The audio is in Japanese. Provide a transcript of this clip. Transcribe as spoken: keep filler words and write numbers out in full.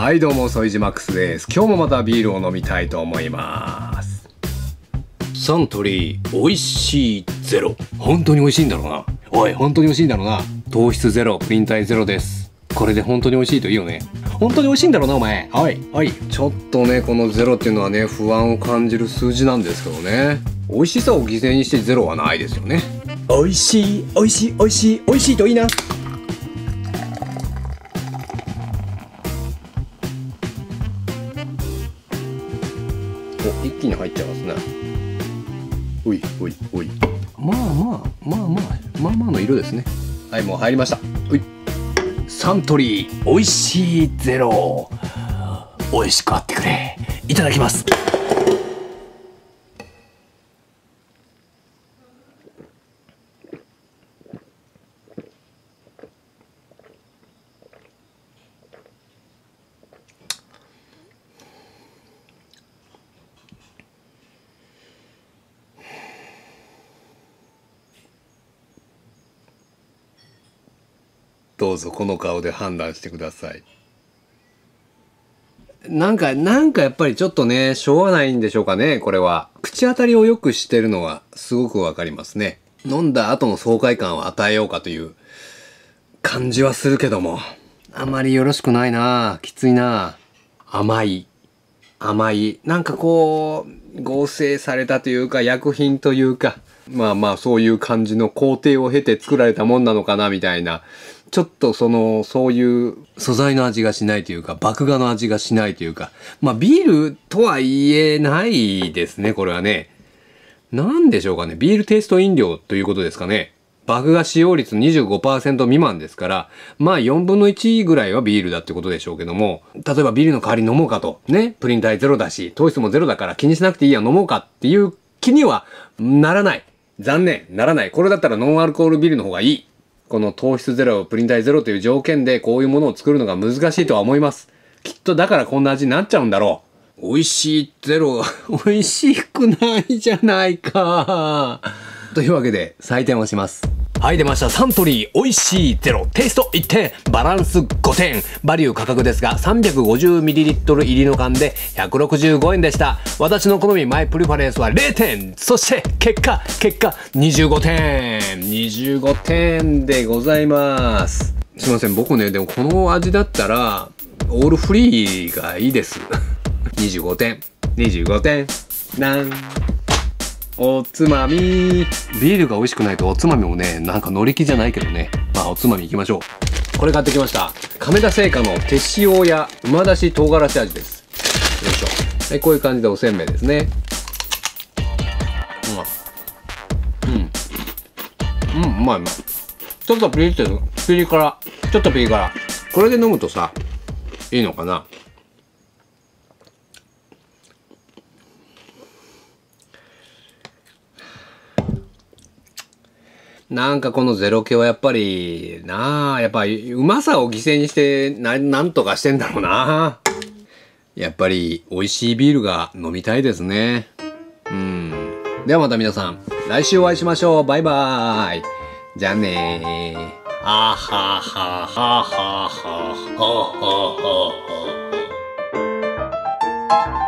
はいどうも、ソイジマックスです。今日もまたビールを飲みたいと思います。サントリーおいしいゼロ。本当に美味しいんだろうな。おい、本当に美味しいんだろうな。糖質ゼロ、プリン体ゼロです。これで本当に美味しいといいよね。本当に美味しいんだろうな、お前。おい、おい。ちょっとね、このゼロっていうのはね、不安を感じる数字なんですけどね。美味しさを犠牲にしてゼロはないですよね。美味しい、美味しい、美味しい、美味しいといいな。お、一気に入っちゃいますね。おいおいおい。まあまあまあまあまあまあの色ですね。はい、もう入りました。おい。サントリーおいしいゼロ。おいしくあってくれ。いただきます。どうぞこの顔で判断してください。なんか、なんかやっぱりちょっとね、しょうがないんでしょうかね、これは。口当たりを良くしてるのはすごくわかりますね。飲んだ後の爽快感を与えようかという感じはするけども。あまりよろしくないな。きついな。甘い。甘い。なんかこう、合成されたというか、薬品というか、まあまあそういう感じの工程を経て作られたもんなのかなみたいな。ちょっとその、そういう素材の味がしないというか、麦芽の味がしないというか、まあビールとは言えないですね、これはね。なんでしょうかね。ビールテイスト飲料ということですかね。麦芽使用率 にじゅうごパーセント 未満ですから、まあよんぶんのいちぐらいはビールだってことでしょうけども、例えばビールの代わりに飲もうかと。ね。プリン体ゼロだし、糖質もゼロだから気にしなくていいや、飲もうかっていう気にはならない。残念。ならない。これだったらノンアルコールビールの方がいい。この糖質ゼロ、プリン体ゼロという条件でこういうものを作るのが難しいとは思います。きっとだからこんな味になっちゃうんだろう。美味しいゼロ、美味しくないじゃないか。というわけで採点をします。はい、出ました。サントリーおいしいゼロ。テイストいってん、バランスごてん。バリュー価格ですが さんびゃくごじゅうミリリットル 入りの缶でひゃくろくじゅうごえんでした。私の好みマイプリファレンスはれいてん。そして結果、結果にじゅうごてん。にじゅうごてんでございます。すいません、僕ね、でもこの味だったらオールフリーがいいです。にじゅうごてん。にじゅうごてん。なんおつまみ。ビールが美味しくないとおつまみもね、なんか乗り気じゃないけどね。まあおつまみ行きましょう。これ買ってきました。亀田製菓の手塩や馬出し唐辛子味です。よいしょ。はい、こういう感じでおせんべいですね。うん。うん。うん、うまいうまい。ちょっとピリッとピリ辛。ちょっとピリ辛。これで飲むとさ、いいのかな。なんかこのゼロ系はやっぱりなあ、やっぱりうまさを犠牲にしてな、なんとかしてんだろうな。やっぱり美味しいビールが飲みたいですね。うん。ではまた皆さん、来週お会いしましょう。バイバーイ。じゃあねー。あははははははははは。